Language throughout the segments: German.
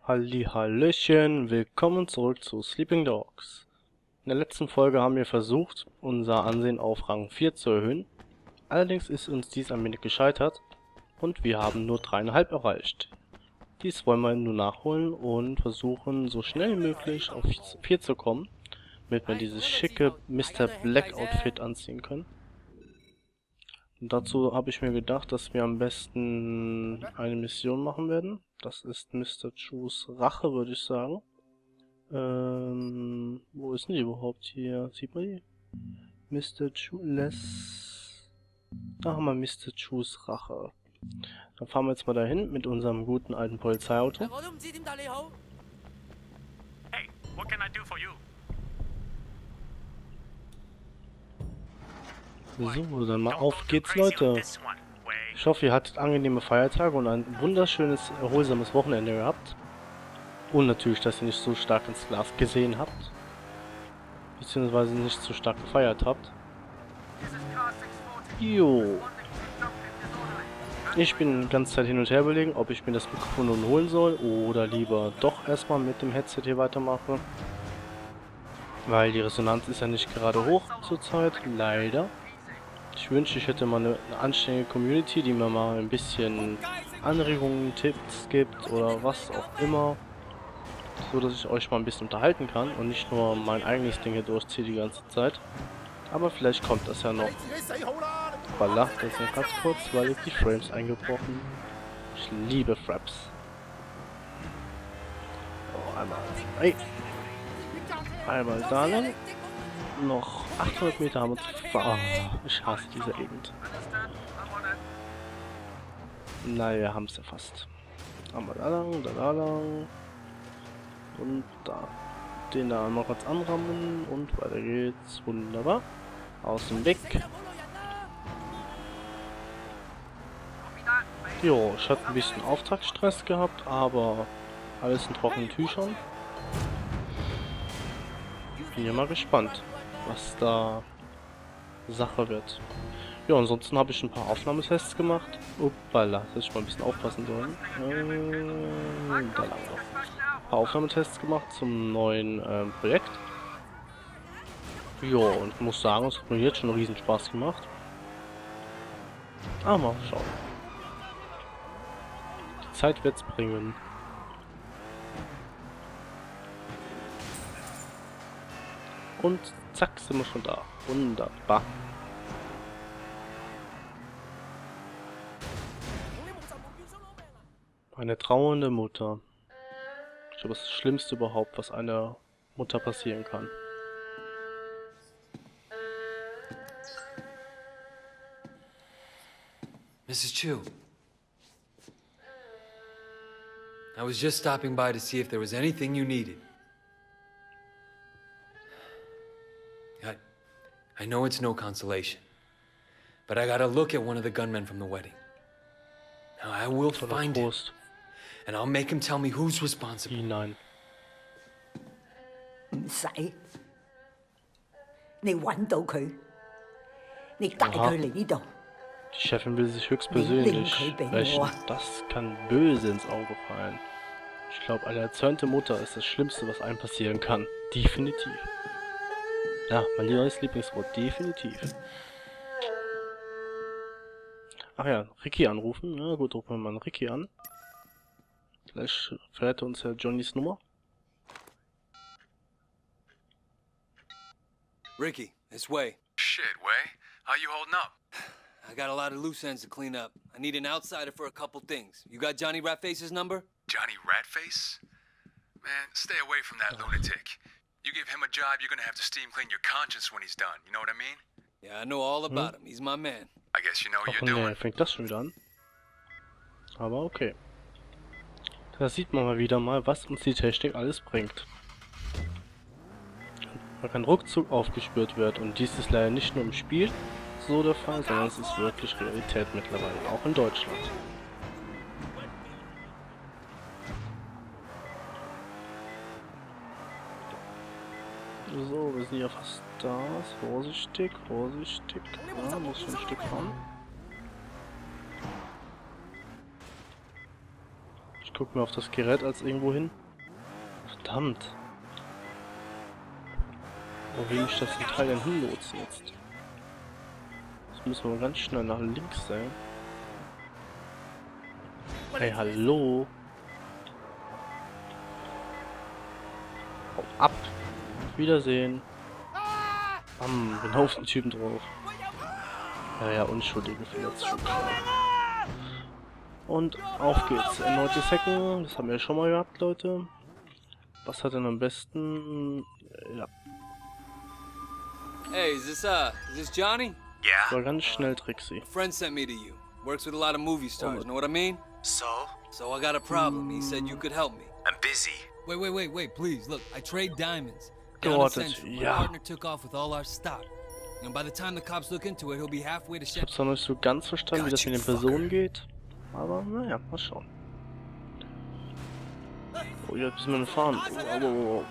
Hallihallöchen, willkommen zurück zu Sleeping Dogs. In der letzten Folge haben wir versucht, unser Ansehen auf Rang 4 zu erhöhen. Allerdings ist uns dies ein wenig gescheitert und wir haben nur 3,5 erreicht. Dies wollen wir nun nachholen und versuchen, so schnell wie möglich auf 4 zu kommen, damit wir dieses schicke Mr. Black Outfit anziehen können. Und dazu habe ich mir gedacht, dass wir am besten eine Mission machen werden. Das ist Mr. Chus Rache, würde ich sagen. Wo ist denn die überhaupt hier? Sieht man die? Mr. Chu Da haben wir Mr. Chus Rache. Dann fahren wir jetzt mal dahin mit unserem guten alten Polizeiauto. Hey, what can I do for you? So, dann mal auf geht's, Leute. Ich hoffe, ihr hattet angenehme Feiertage und ein wunderschönes, erholsames Wochenende gehabt. Und natürlich, dass ihr nicht so stark ins Glas gesehen habt. Beziehungsweise nicht so stark gefeiert habt. Jo. Ich bin die ganze Zeit hin und her überlegen, ob ich mir das Mikrofon nun holen soll oder lieber doch erstmal mit dem Headset hier weitermache. Weil die Resonanz ist ja nicht gerade hoch zurzeit, leider. Ich wünschte, ich hätte mal eine anständige Community, die mir mal ein bisschen Anregungen, Tipps gibt oder was auch immer. So, dass ich euch mal ein bisschen unterhalten kann und nicht nur mein eigenes Ding hier durchziehe die ganze Zeit. Aber vielleicht kommt das ja noch. Voila, das ist ganz kurz, weil jetzt die Frames eingebrochen. Ich liebe Fraps. So, einmal. Hey. Einmal da lang. Noch 800 Meter haben wir zu fahren. Ich hasse diese Gegend. Naja, haben es ja fast. Einmal da lang, da lang. Und da. Den da noch ganz anrammen. Und weiter geht's. Wunderbar. Aus dem Weg. Jo, ich hatte ein bisschen Auftragsstress gehabt, aber alles in trockenen Tüchern. Bin ja mal gespannt, was da Sache wird. Ja, ansonsten habe ich ein paar Aufnahmetests gemacht. Uppala, hätte ich mal ein bisschen aufpassen sollen. Da lang noch. Ein paar Aufnahmetests gemacht zum neuen Projekt. Ja, und ich muss sagen, es hat mir jetzt schon einen riesen Spaß gemacht. Aber mal schauen. Die Zeit wird's bringen. Und zack, sind wir schon da. Wunderbar. Eine trauernde Mutter. Ich glaube, das ist das Schlimmste überhaupt, was einer Mutter passieren kann. Mrs. Chu. I was just stopping by to see if there was anything you needed. I know it's no consolation, but I gotta look at one of the gunmen from the wedding. Now I will find him, and I'll make him tell me who's responsible. Nein. 唔使，你揾到佢，你帶佢嚟呢度。 Die Chefin will sich höchstpersönlich rächen. Das kann böse ins Auge fallen. Ich glaube, eine erzürnte Mutter ist das Schlimmste, was einem passieren kann. Definitiv. Ja, mein neues Lieblingswort. Definitiv. Ach ja, Ricky anrufen. Na gut, rufen wir mal Ricky an. Vielleicht verrät uns ja Johnnys Nummer. Ricky, it's Way. Shit, Way. How you holding up? I got a lot of loose ends to clean up. I need an outsider for a couple things. You got Johnny Ratface's number? Johnny Ratface? Man, stay away from that lunatic. You give him a job, you're gonna have to steam clean your conscience when he's done. You know what I mean? Yeah, I know all about him. He's my man. I guess you know what Ach you're doing. nee, fängt das schon wieder an. Aber okay. Da sieht man mal wieder mal, was uns die Technik alles bringt. Man kann ruckzuck aufgespürt wird und dies ist leider nicht nur im Spiel so der Fall, sondern es ist wirklich Realität mittlerweile, auch in Deutschland. So, wir sind ja fast da. Vorsichtig, vorsichtig. Ja, muss schon ein Stück fahren. Ich guck mir auf das Gerät als irgendwo hin. Verdammt. Wo will ich das Teil denn hinlotsen jetzt? Das müssen wir ganz schnell nach links sein. Hey, hallo. Hau ab. Auf Wiedersehen. Bam, genau auf den Typen drauf. Ja, Unschuldige verletzt schon. Und auf geht's. Erneute Second. Das haben wir schon mal gehabt, Leute. Was hat denn am besten? Ja. Hey, is this Johnny? Yeah? War ganz schnell, Trixie. A friend sent me to you. Works with a lot of movie stars, know what I mean? So? So I got a problem. He said you could help me. I'm busy. Wait, please. Look, I trade diamonds. Geortet, Down in Central, my ja. partner took off with all our stock. And by the time the cops look into it, he'll be halfway to Ich hab's noch nicht so ganz verstanden, wie das mit den Personen geht. Aber naja, mal schauen. Oh, jetzt müssen wir fahren. Oh.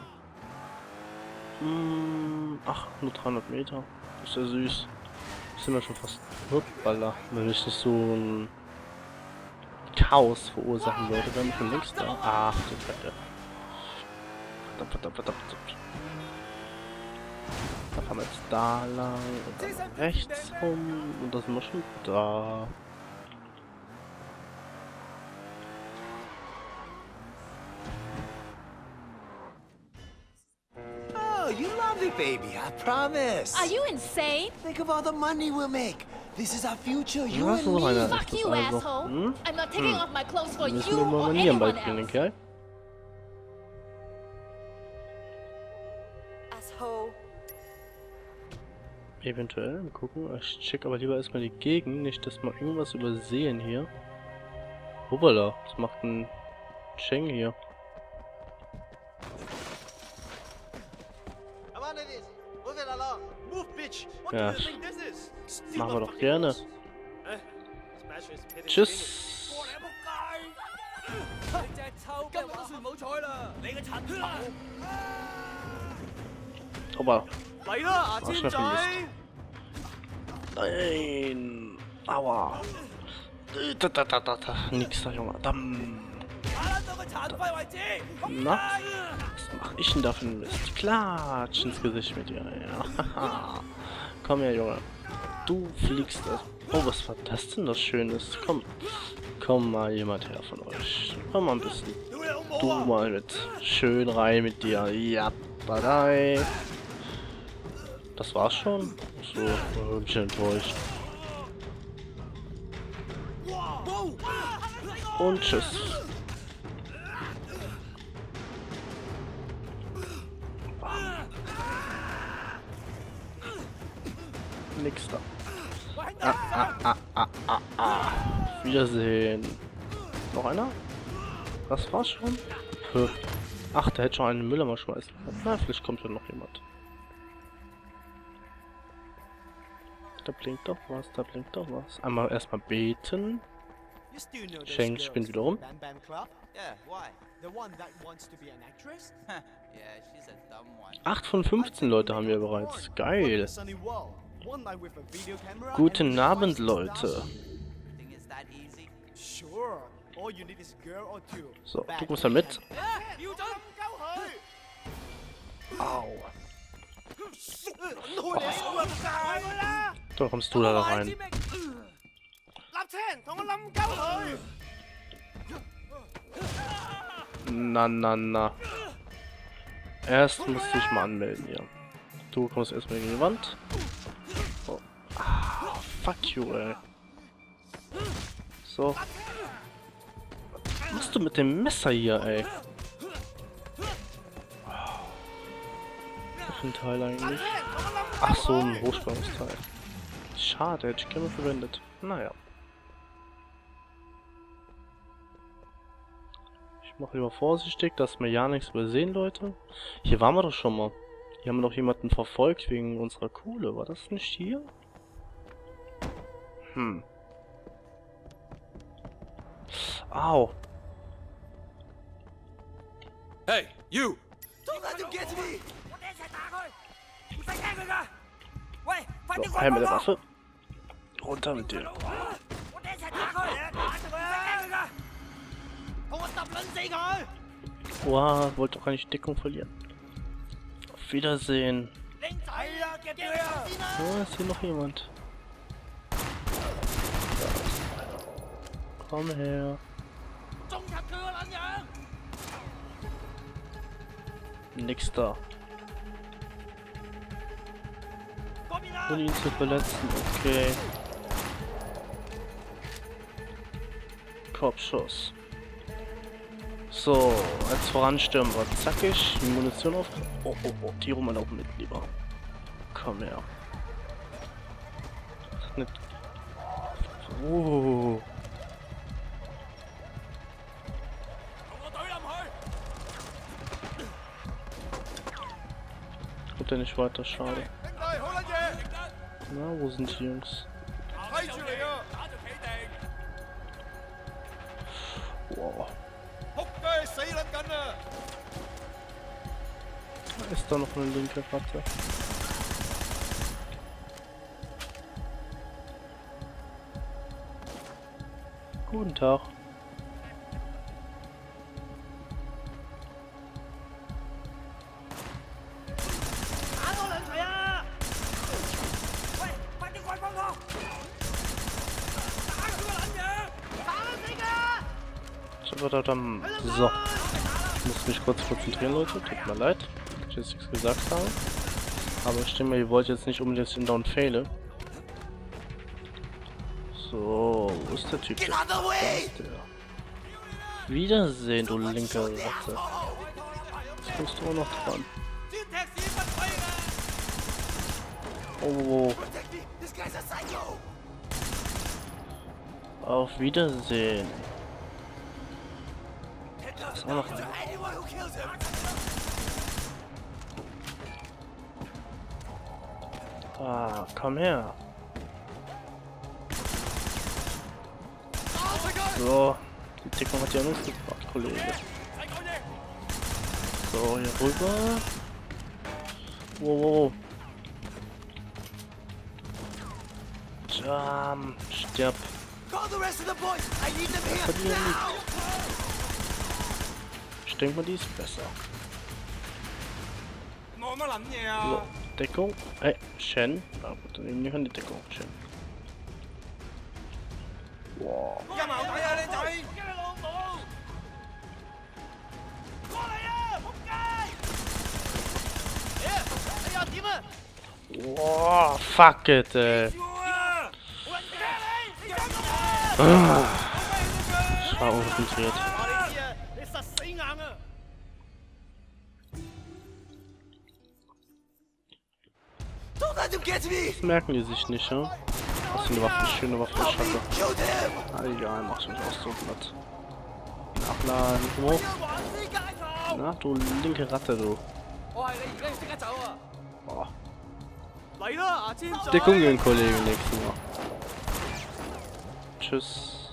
Ach, nur 300 Meter. Ist ja süß. Sind wir schon fast. Hoppala. Wenn ich nicht so ein Chaos verursachen würde, wären wir von links da. Ach, du Kacke. Verdammt. Da fahren wir jetzt da lang und dann rechts rum und da sind wir schon da. Oh, you lovely baby, I promise. Are you insane? Think of all the money we'll make. This is our future, you Was and so me. einer Fuck ist das you, also? asshole. I'm not taking off my clothes for Müssen you wir mal or Manieren anyone beibringen, den else. Kerl. Asshole. Eventuell, wir gucken. Ich check aber lieber erstmal die Gegend, nicht dass wir irgendwas übersehen hier. Hoppala, was macht ein Cheng hier? Ja, machen wir doch gerne. Tschüss. Opa. Was schnell vermisst. Nein. Aua. Nix da, Junge. Na? Was mach ich denn da für ein Mist? Klatsch ins Gesicht mit dir. Ja. Komm her, Junge. Du fliegst das. Oh, was war das denn das Schönes? Komm mal jemand her von euch. Komm mal ein bisschen. Du mal mit. Schön rein mit dir. Ja, badei. Das war's schon? So, ein bisschen enttäuscht. Und tschüss. Nix da. Wiedersehen. Noch einer? Das war's schon? Ach, der hätte schon einen Müller mal schmeißen können. Na, vielleicht kommt ja noch jemand. Da blinkt doch was, Einmal erstmal beten. Cheng spinnt wieder um. 8 von 15 Leute haben wir bereits. Geil. Guten Abend, Leute. So, du musst da mit. Au. Oh. So, kommst du da rein. Na. Erst musst du dich mal anmelden hier. Du kommst erstmal gegen die Wand. Oh. Ah, fuck you, ey. So. Was machst du mit dem Messer hier, ey? Was für ein Teil eigentlich? Ach so, ein Hochspannungsteil. Schade, hätte ich gerne verwendet. Naja. Ich mache lieber vorsichtig, dass wir ja nichts übersehen, Leute. Hier waren wir doch schon mal. Hier haben wir doch jemanden verfolgt wegen unserer Kohle. War das nicht hier? Au. Hey, you! So, her mit der Waffe. Runter mit dir. Wow, wollte doch eigentlich Deckung verlieren. Auf Wiedersehen. Oh, ist hier noch jemand? Komm her. Nix da. Und ihn zu verletzen, okay. Kopfschuss. So, als voranstürmen wir. Zackig, die Munition auf. Oh, oh, oh, die rum auch mit, lieber. Komm her. Nicht. Oh. Kommt er nicht weiter, schade. Na, wo sind die Jungs? Wow. Ist da noch eine linke Ratte? Guten Tag. So. Ich muss mich kurz konzentrieren, Leute. Tut mir leid, dass ich jetzt nichts gesagt habe. Aber ich denke mal, ihr wollt jetzt nicht unbedingt den Down faile. So, wo ist der Typ? Da ist der. Wiedersehen, du linke Ratte. Jetzt kommst du auch noch dran. Oh. Auf Wiedersehen. Das ist auch noch ein. Ah, komm her. So, die Deckung hat ja nichts gebracht, Kollege. So, hier rüber. Wow. Jam, stirb. Ich denke mal, die ist besser. So, Deckung. Ey, Shen. Ah, gut, dann nehmen wir die Deckung. Shen. Wow. Wow, fuck it, ey. Ich war unkonzentriert. Das merken die sich nicht, ja? Was für eine Waffe, schöne Waffe ich hatte. Ah, egal, mach mich auch so platt. Nachladen, hoch. Na, du linke Ratte, du. Oh. Deckung gegen Kollegen nächstes Mal. Tschüss.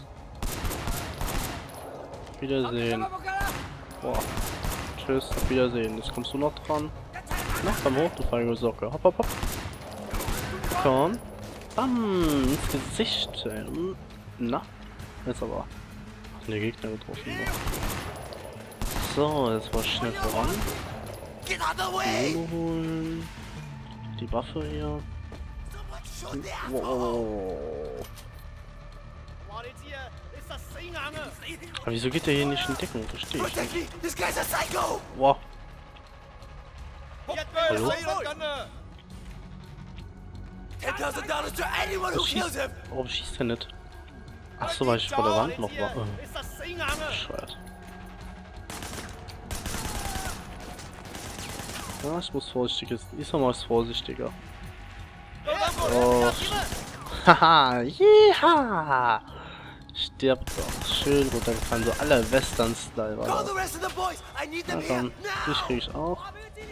Wiedersehen. Boah. Tschüss, auf Wiedersehen. Jetzt kommst du noch dran. Na, komm hoch, du feige Socke. Hopp, hopp, hopp. Komm. Bam, ins Gesicht. Na, jetzt aber. Ach, ne, Gegner getroffen. So, jetzt mal schnell voran. Holen. Die Waffe hier. Wow. Aber wieso geht der hier nicht in Deckung? Verstehe ich nicht. Wow. Hallo? Warum schießt er nicht? Achso, weil ich vor der Wand noch war. Bescheuert. Ja, ich muss vorsichtig sein. Ich sag mal, vorsichtiger. Oh. Haha, jeha! Stirbt doch. Schön runtergefallen, so alle Western-Style war das. Na dann, dich krieg ich auch.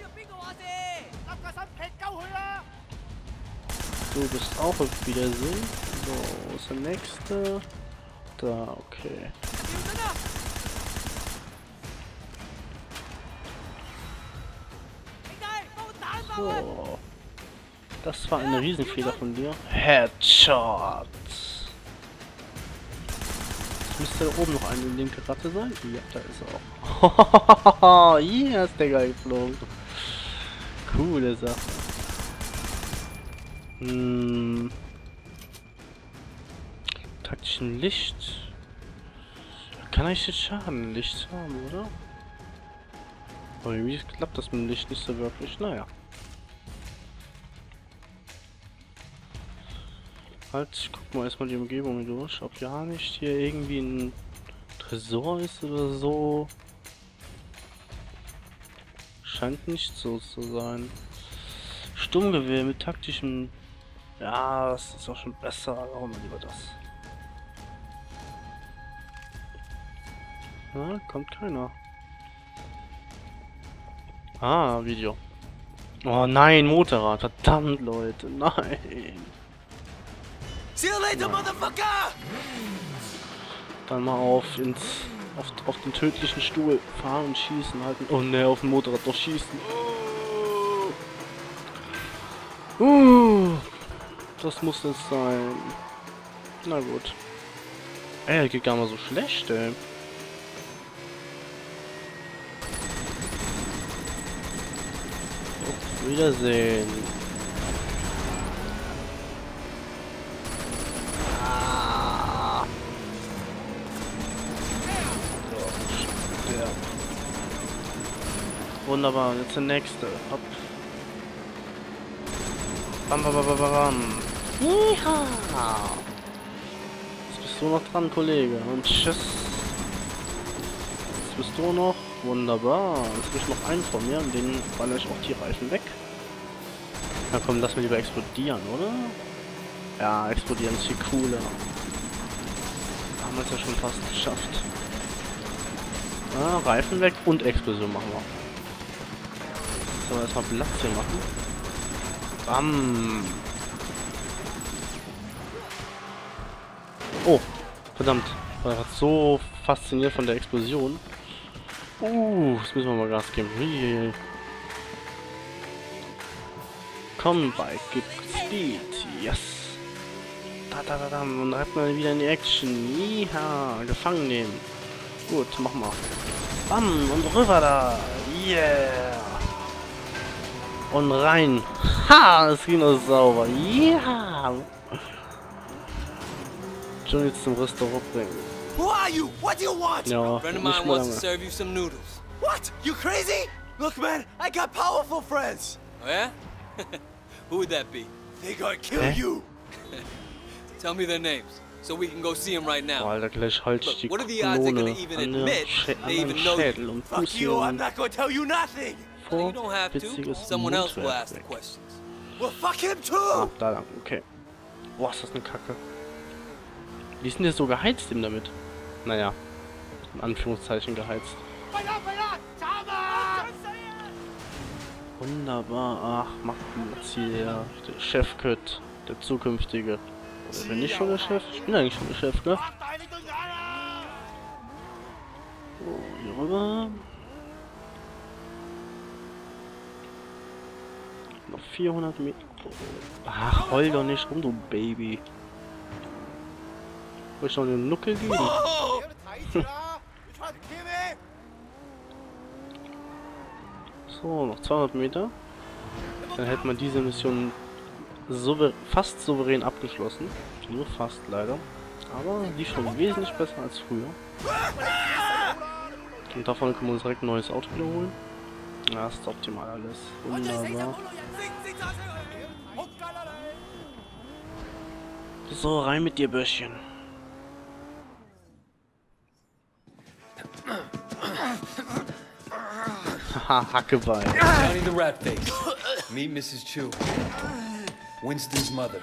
Du bist auch auf Wiedersehen. So, wo ist der nächste? Da, okay. So. Das war ein Riesenfehler von dir. Headshot. müsste da oben noch eine linke Ratte sein. Ja, da ist er auch. Hier ist der geil geflogen. Cool ist er. Taktischen Licht. Kann ich jetzt Schadenlicht haben, oder? Aber irgendwie klappt das mit dem Licht nicht so wirklich. Naja. Halt, ich guck mal erstmal die Umgebung durch, ob ja nicht hier irgendwie ein Tresor ist oder so. Scheint nicht so zu sein. Sturmgewehr mit taktischem... Ja, das ist auch schon besser, aber mal lieber das. Ja, kommt keiner. Ah, Video. Oh nein, Motorrad, verdammt Leute, nein. See you later, motherfucker! Dann mal auf den tödlichen Stuhl fahren und schießen halten. Oh ne, auf dem Motorrad doch schießen. Das muss es sein. Na gut. Ey, geht gar mal so schlecht, ey. Auf Wiedersehen. Wunderbar, jetzt der nächste. Hopp. Bam, bam, bam, bam, bam. Yeehaw. Jetzt bist du noch dran, Kollege. Und tschüss. Jetzt bist du noch. Wunderbar. Jetzt will ich noch einen von mir. Und den baller ich auch die Reifen weg. Na komm, lass mir lieber explodieren, oder? Ja, explodieren ist viel cooler. Haben wir es ja schon fast geschafft. Ah, Reifen weg und Explosion machen wir. So, erstmal Platz hier machen. Bam! Oh, verdammt. Ich war gerade so fasziniert von der Explosion. Jetzt müssen wir mal Gas geben. Hui. Komm, Bike, gib Speed. Yes! Da. Und dann hat man wieder in die Action. Ja, gefangen nehmen. Gut, mach mal. Bam! Und rüber da! Yeah! Und rein. Ha! Das ging noch sauber. Ja! Schon jetzt zum Restaurant bringen. Who are you? What do you want? Ja, A friend of nicht mine mehr wants to lange. serve you some noodles. What? You crazy? Look, man, I got powerful friends. Oh yeah? Who would that be? They gonna kill Hä? you. Tell me their names, so we can go see them right now. Boah, Alter, gleich halt ich Look, die what are the odds they're Kanone gonna even an admit they even know you? Schädel und Fuck you, I'm Fußchen not gonna tell you nothing. No, you don't have to. witziges Someone else will Mundwerk ask the weg. questions. Well, fuck him Ah, too. da lang, okay. Boah, ist das eine Kacke. Wie ist denn der so geheizt ihm damit? Naja, in Anführungszeichen geheizt. Wunderbar, ach, macht jetzt hier der Chefkött, der zukünftige. Oder bin ich schon der Chef? Ich bin eigentlich schon der Chef, ne? So, hier rüber. Noch 400 Meter. Ach, heul doch nicht rum, du Baby. Soll ich noch einen Nuckel geben? Oh! So, noch 200 Meter. Dann hätte man diese Mission fast souverän abgeschlossen. Nur fast leider. Aber die schon wesentlich besser als früher. Und davon können wir uns direkt ein neues Auto wiederholen. Ja, das ist optimal alles. Wunderbar. So, rein mit dir, Böschchen. Haha, Hackebeil. Johnny the Rat-Face. Meet Mrs. Chu. Winston's mother.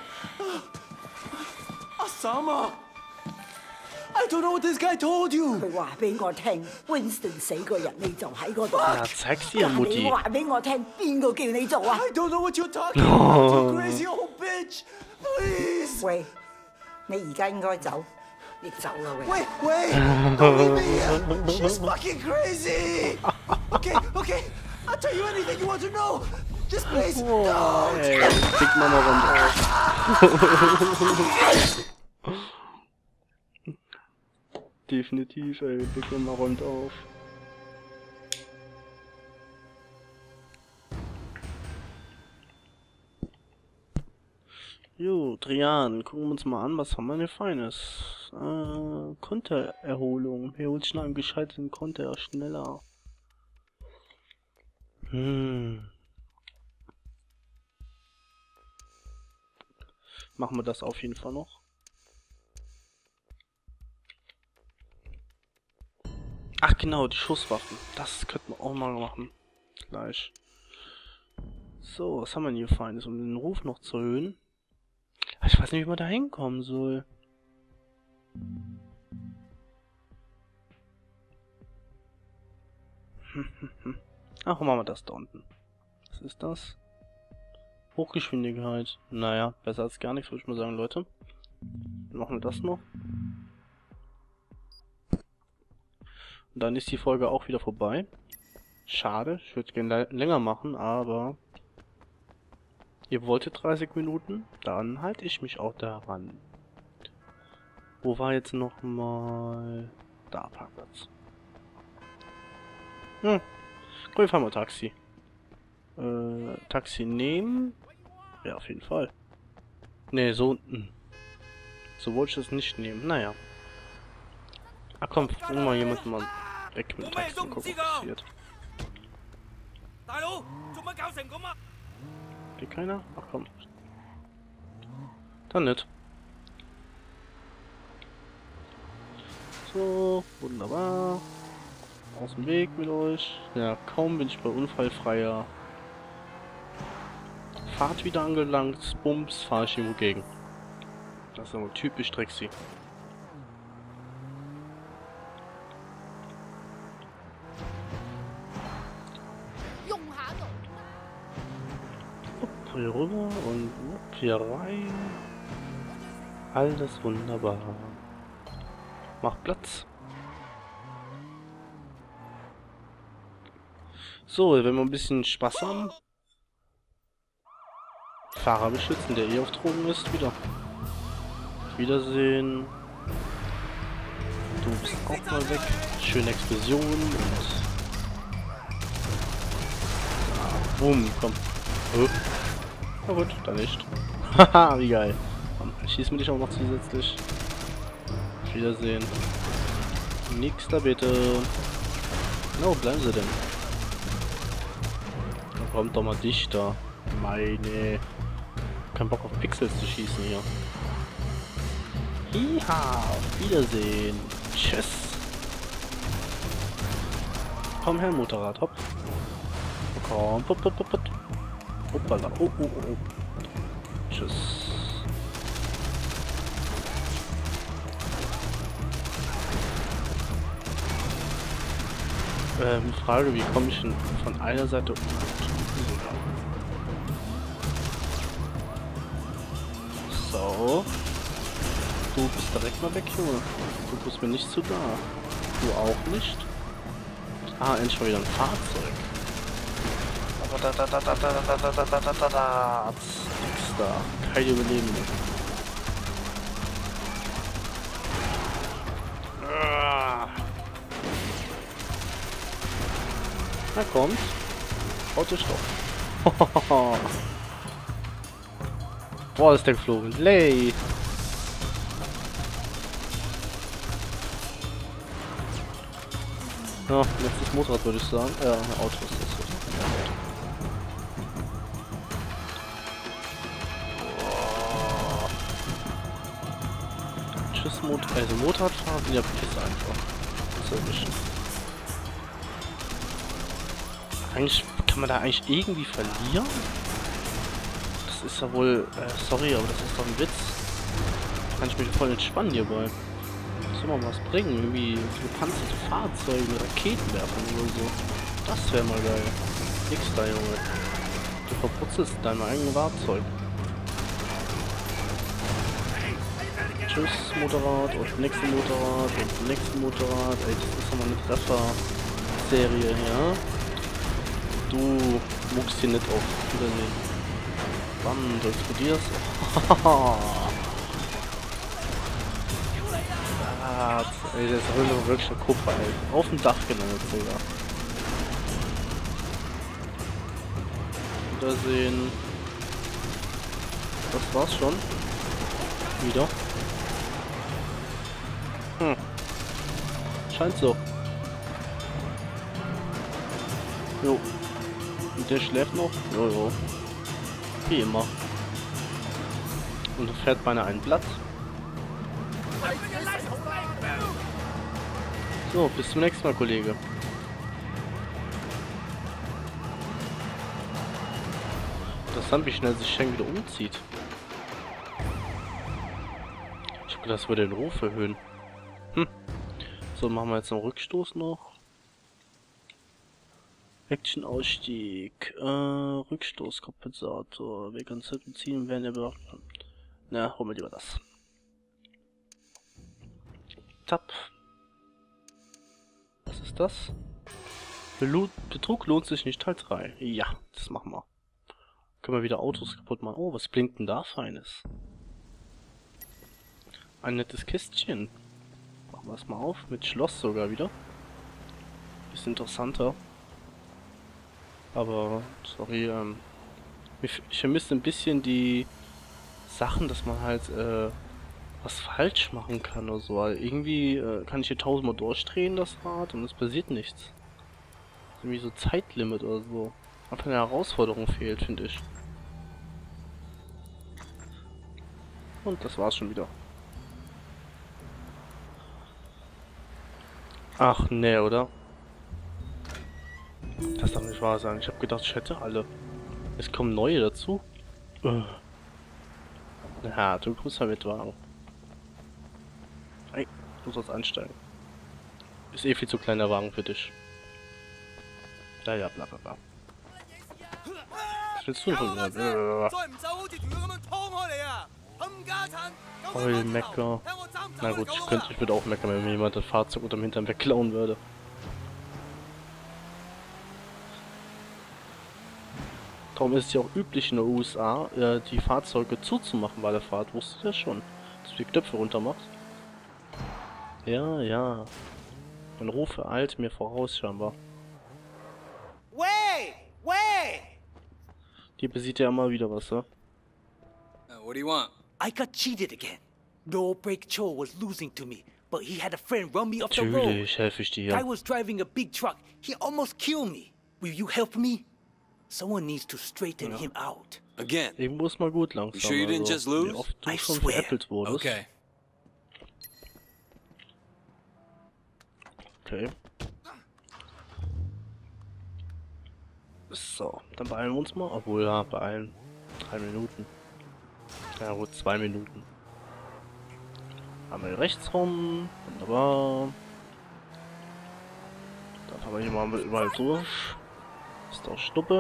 Osama! I don't know what this guy told you. 佢話俾我聽 ，Winston 死個人你就喺嗰度。 Ja, zeig's dir, 你 Mutti. 話俾我聽，邊個叫你做啊？ I don't know what you're talking about, you crazy old bitch. Please. 喂，你而家應該走，你走啦喂。 Wait, don't leave me here. She's fucking crazy. Okay. I'll tell you anything you want to know. Just please, don't. Ey, Big Mama runter. Definitiv, ey. Wir gehen mal rund auf. Jo, Drian, gucken wir uns mal an, was haben wir denn Feines? Kontererholung. Hier holt schnell einen gescheiterten Konter schneller. Machen wir das auf jeden Fall noch. Ach genau, die Schusswaffen. Das könnten wir auch mal machen. Gleich. So, was haben wir denn hier Feines, um den Ruf noch zu erhöhen? Ich weiß nicht, wie man da hinkommen soll. Ach, machen wir das da unten. Was ist das? Hochgeschwindigkeit. Naja, besser als gar nichts, würde ich mal sagen, Leute. Dann machen wir das noch. Und dann ist die Folge auch wieder vorbei. Schade, ich würde gerne länger machen, aber ihr wolltet 30 Minuten, dann halte ich mich auch daran. Wo war jetzt nochmal... Da, Parkplatz. Komm, wir fahren mal Taxi. Taxi nehmen? Ja, auf jeden Fall. Ne, so... So wollte ich das nicht nehmen, naja. Ach komm, bring mal jemanden mal weg mit dem Taxi und gucken, was passiert. Geht keiner? Ach komm. Dann nicht. So, wunderbar. Aus dem Weg mit euch. Ja, kaum bin ich bei unfallfreier Fahrt wieder angelangt. Bums, fahre ich irgendwo gegen. Das ist aber typisch Trixie. Hier rüber und hier rein. Alles wunderbar. Macht Platz. So, wenn wir ein bisschen Spaß haben. Fahrer beschützen, der eh auf Drogen ist, wieder. Wiedersehen. Du bist auch mal weg. Schöne Explosion und... Boom, komm. Na gut, dann nicht. Haha, wie geil. Komm, schieß mir dich auch noch zusätzlich. Wiedersehen. Nix da bitte. Na, wo bleiben sie denn? Dann kommt doch mal dichter. Meine. Kein Bock auf Pixels zu schießen hier. Hiha, auf Wiedersehen. Tschüss. Komm her, Motorrad, hopp. Komm, put, put, put, put. Hoppala, oh, oh, oh. Tschüss. Frage, wie komme ich denn von einer Seite... So. Du bist direkt mal weg, Junge. Du bist mir nicht zu da. Du auch nicht. Ah, endlich mal wieder ein Fahrzeug. Nix da. Keine Überlebende. Na kommt. Auto stopp. Boah, ist der geflogen. Lay. Ja, letztes Motorrad würde ich sagen. Ja, ein Auto ist das. Tschüss, also Motorradfahrer sind ja piss einfach. Das ist erwischen. Eigentlich kann man da eigentlich irgendwie verlieren. Das ist ja wohl, sorry, aber das ist doch ein Witz. Kann ich mich voll entspannen hierbei. Das soll mal was bringen, irgendwie gepanzerte Fahrzeuge mit Raketenwerfern oder so. Das wäre mal geil. Nix da, Junge. Du verputzelst dein eigenes Fahrzeug. Tschüss, Motorrad, und nächste Motorrad, und nächste Motorrad. Ey, das ist nochmal eine Treffer-Serie, ja? Du muckst hier nicht auf. Wiedersehen. Bam, du explodierst. hart. Ey, das ist wirklich eine Kuppe, ey. Auf dem Dach gelandet sogar. Wiedersehen. Das war's schon. Wieder. Scheint so. Jo. Und der schläft noch? Jo. Wie immer. Und fährt beinahe ein Blatt. So, bis zum nächsten Mal, Kollege. Interessant, wie schnell sich Schenk wieder umzieht. Ich hab gedacht, das würde den Ruf erhöhen. So, machen wir jetzt einen Rückstoß noch. Action-Ausstieg. Rückstoßkompensator. Wir können Z beziehen, werden wir... Na, holen wir lieber das. Tab. Was ist das? Betrug lohnt sich nicht, Teil 3. Ja, das machen wir. Können wir wieder Autos kaputt machen. Oh, was blinkt denn da Feines? Ein nettes Kistchen. Machen wir es mal auf. Mit Schloss sogar wieder. Ist interessanter. Aber, sorry, ich vermisse ein bisschen die Sachen, dass man halt, was falsch machen kann oder so. Also irgendwie kann ich hier 1000-mal durchdrehen, das Rad, und es passiert nichts. Irgendwie so Zeitlimit oder so. Einfach eine Herausforderung fehlt, finde ich. Und das war's schon wieder. Ach, nee, oder? Das darf nicht wahr sein. Ich habe gedacht, ich hätte alle. Es kommen neue dazu. Na, du musst mal mitwagen. Ey, du sollst einsteigen. Ist eh viel zu kleiner Wagen für dich. Naja, bla bla bla. Was willst du denn von mir? Heul, Mecker. Na gut, ich würde auch meckern, wenn mir jemand das Fahrzeug unterm Hintern wegklauen würde. Darum ist es ja auch üblich in den USA, die Fahrzeuge zuzumachen bei der Fahrt. Wusstest du das schon? Dass du die Knöpfe runter machst? Ja, ja. Mein Ruf eilt mir voraus scheinbar. Wait! Die besieht ja immer wieder was, ja? What do you want? I got cheated again. No Break Cho was losing to me, but he had a friend run me off the road. Natürlich helfe ich dir. Guy was driving a big truck. He almost killed me. Will you help me? Someone needs to straighten him out. Again? Irgendwo ist mal gut langsam. You sure you didn't just lose? Wie oft du I schon swear. veräppelt wurdest. Okay. Okay. So, dann beeilen wir uns mal. Obwohl, ja, beeilen. 3 Minuten. Ja gut, 2 Minuten. Einmal rechts rum. Wunderbar. Da fahren wir hier mal überall durch. Ist auch Stuppe.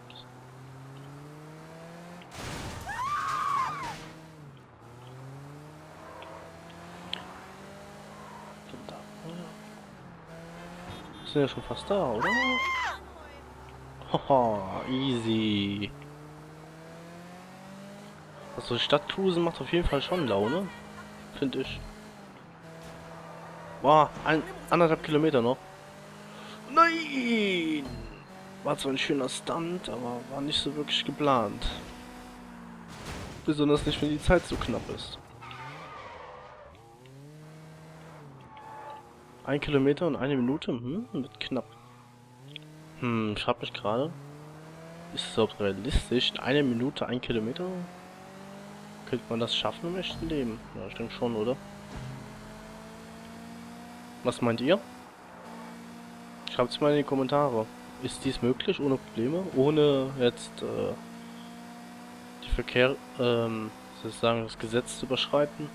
Sind ja schon fast da, oder? Haha, easy. Also Stadtcruisen macht auf jeden Fall schon Laune, finde ich. Boah, 1,5 Kilometer noch. Nein! War zwar ein schöner Stunt, aber war nicht so wirklich geplant. Besonders nicht, wenn die Zeit so knapp ist. 1 Kilometer und 1 Minute? Wird knapp. Ich frag mich gerade. Ist es überhaupt realistisch? In 1 Minute 1 Kilometer? Könnte man das schaffen im echten Leben? Ja, ich denke schon, oder? Was meint ihr? Schreibt es mal in die Kommentare. Ist dies möglich ohne Probleme? Ohne jetzt die sozusagen das Gesetz zu überschreiten?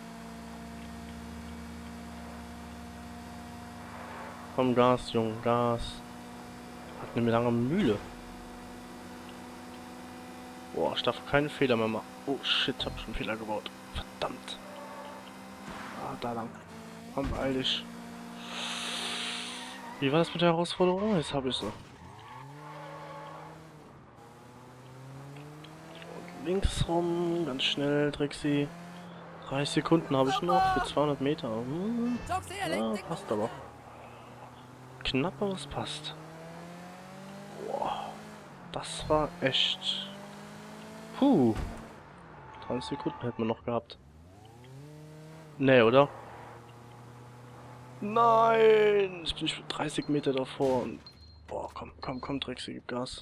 Komm, Gas, Junge, Gas. Hat eine lange Mühle. Boah, ich darf keine Fehler mehr machen. Oh shit, hab schon einen Fehler gebaut. Verdammt. Ah, da lang. Komm, beeil dich. Wie war das mit der Herausforderung? Jetzt habe ich sie. Und links rum, ganz schnell, Trixie. 30 Sekunden habe ich noch für 200 Meter. Ja, passt aber. Knapp, aber es passt. Boah, das war echt... Puh. 30 Sekunden hätten wir noch gehabt. Nee, oder? Nein! Ich bin 30 Meter davor. Und boah, komm, Drexel, gib Gas.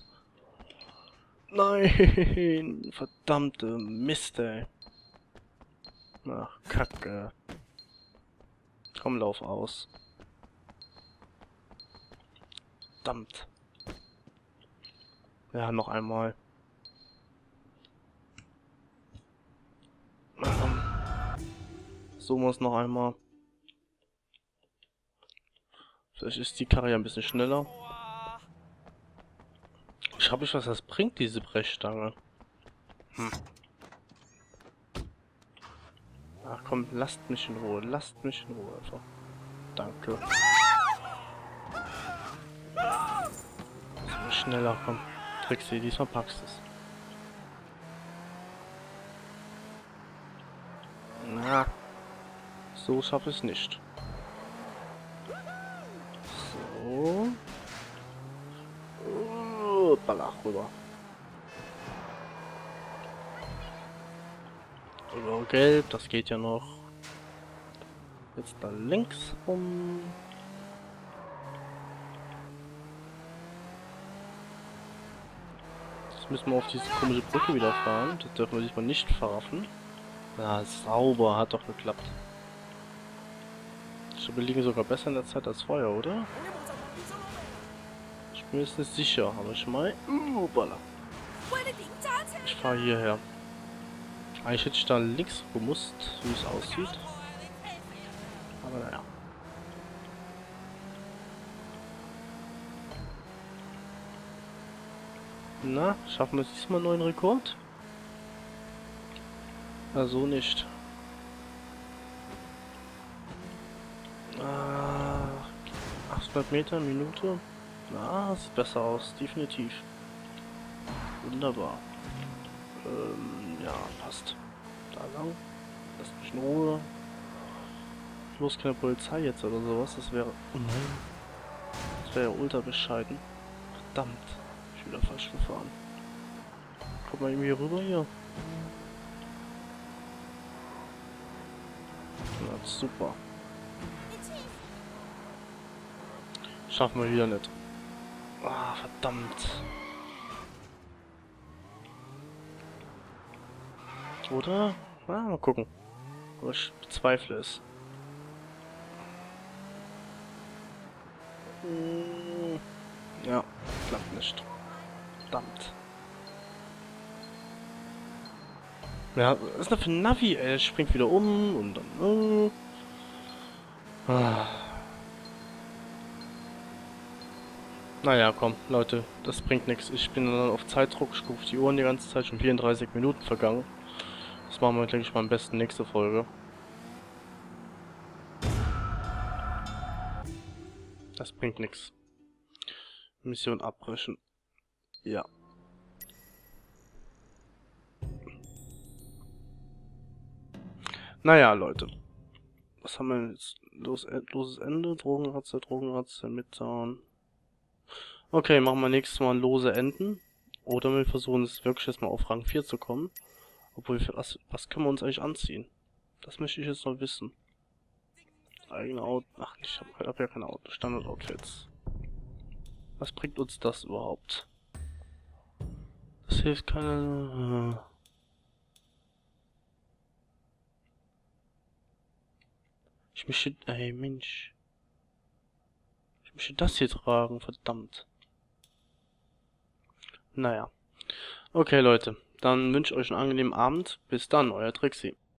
Nein! Verdammte Mist, ey. Ach, Kacke. Komm, lauf aus. Verdammt. Ja, noch einmal. So muss noch einmal. Vielleicht ist die Karre ja ein bisschen schneller. Ich habe nicht, was das bringt, diese Brechstange. Ach komm, lasst mich in Ruhe. Lasst mich in Ruhe einfach. Danke. So, schneller, komm. Trixie, diesmal packst du es. Na, so schaffe ich es nicht. So. Ballach rüber. So, gelb, das geht ja noch. Jetzt da links rum. Jetzt müssen wir auf diese komische Brücke wieder fahren. Das dürfen wir diesmal nicht verraffen. Ja, sauber, hat doch geklappt. Wir liegen sogar besser in der Zeit als vorher, oder? Ich bin jetzt nicht sicher, aber ich meine... Balla. Ich fahre hierher. Eigentlich hätte ich da links gemusst, wie es aussieht. Aber naja. Na, schaffen wir es diesmal einen neuen Rekord? Na, so nicht. 800 Meter, Minute. Na, sieht besser aus, definitiv. Wunderbar. Ja, passt. Da lang. Lasst mich in Ruhe. Bloß keine Polizei jetzt oder sowas, das wäre... Oh nein. Das wäre ja ultra bescheiden. Verdammt. Ich bin wieder falsch gefahren. Kommt mal irgendwie hier rüber hier. Ja, super. Schaffen wir wieder nicht. Ah, verdammt. Oder? Ah, mal gucken. Aber ich bezweifle es. Ja, klappt nicht. Verdammt. Ja, was ist das für ein Navi, ey? Er springt wieder um und dann... Naja, komm, Leute, das bringt nichts. Ich bin dann auf Zeitdruck, ich gucke die Uhren die ganze Zeit, schon 34 Minuten vergangen. Das machen wir, denke ich, mal am besten nächste Folge. Das bringt nichts. Mission abbrechen. Ja. Naja, Leute. Was haben wir jetzt? Loses Ende, Drogenratze, Midtown. Okay, machen wir nächstes Mal lose Enden. Oder wir versuchen es wirklich jetzt mal auf Rang 4 zu kommen. Obwohl, was können wir uns eigentlich anziehen? Das möchte ich jetzt noch wissen. Eigene Auto. Ach, ich hab ja keine Auto. Standard-Outfits. Was bringt uns das überhaupt? Das hilft keine... Ich möchte... Ey, Mensch. Ich möchte das hier tragen, verdammt. Naja. Okay, Leute. Dann wünsche ich euch einen angenehmen Abend. Bis dann, euer Trixie.